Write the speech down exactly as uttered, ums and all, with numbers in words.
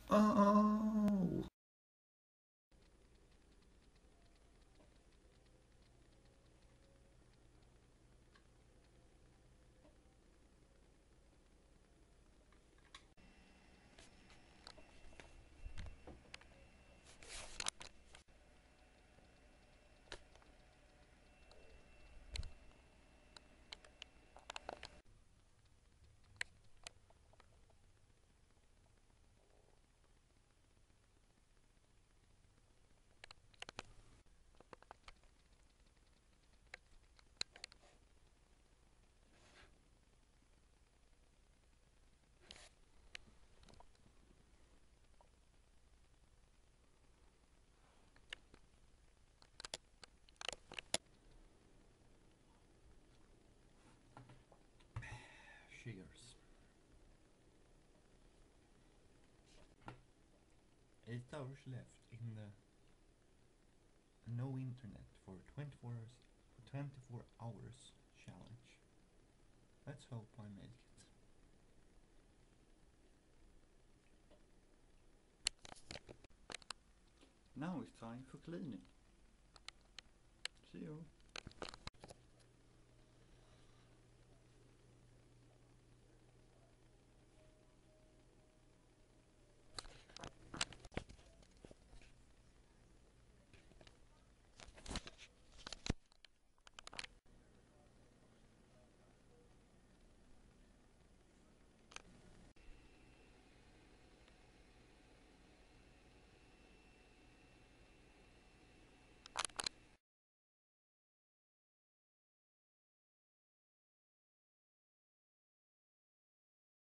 Oh! Cheers. Eight hours left in the no internet for twenty-four hours, twenty-four hours challenge. Let's hope I make it. Now it's time for cleaning. See you.